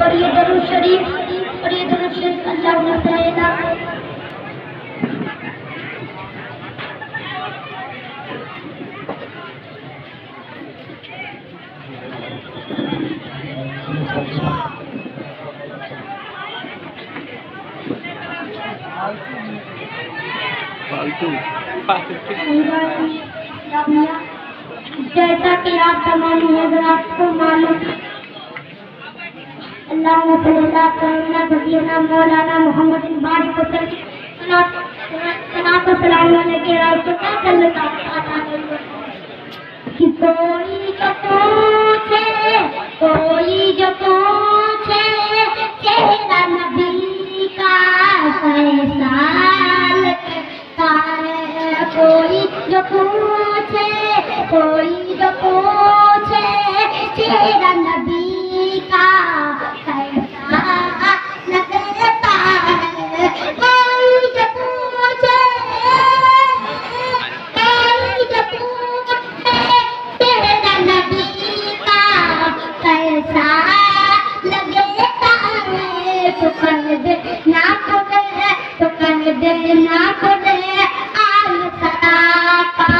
اور یہ درود شریف اللہم صلی علی جیسا کہ آپ تمام حضرات کو معلوم اللہم صلی اللہ علیہ سیدنا مولانا محمد بارک وسلم صلاۃ و سلام علیہ رسول اللہ صلی اللہ علیہ وسلم کہ کوئی جو پوچھے چہرہ نبی کا کیسا لگتا ہے کوئی جو پوچھے چہرہ نبی کا کیسا لگتا ہے کوئی جو پوچھے چہرہ نبی کا کیسا لگتا ہے تو کر دے نہ کرے آل صدا کا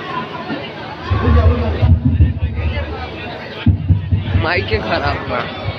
مائک خراب ہوا